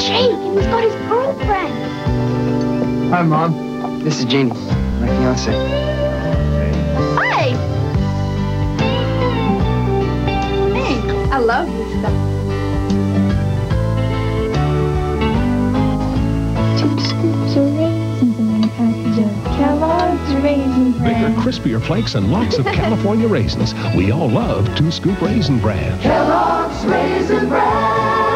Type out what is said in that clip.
Jake, he's got his girlfriend. Hi, Mom. This is Jeannie, my fiance. Hi. Thanks. I love this stuff. 2 scoops of raisins in a package of Kellogg's Raisin Bran. Bigger, crispier flakes and lots of California raisins. We all love 2 Scoop Raisin Bran. Kellogg's Raisin Bran.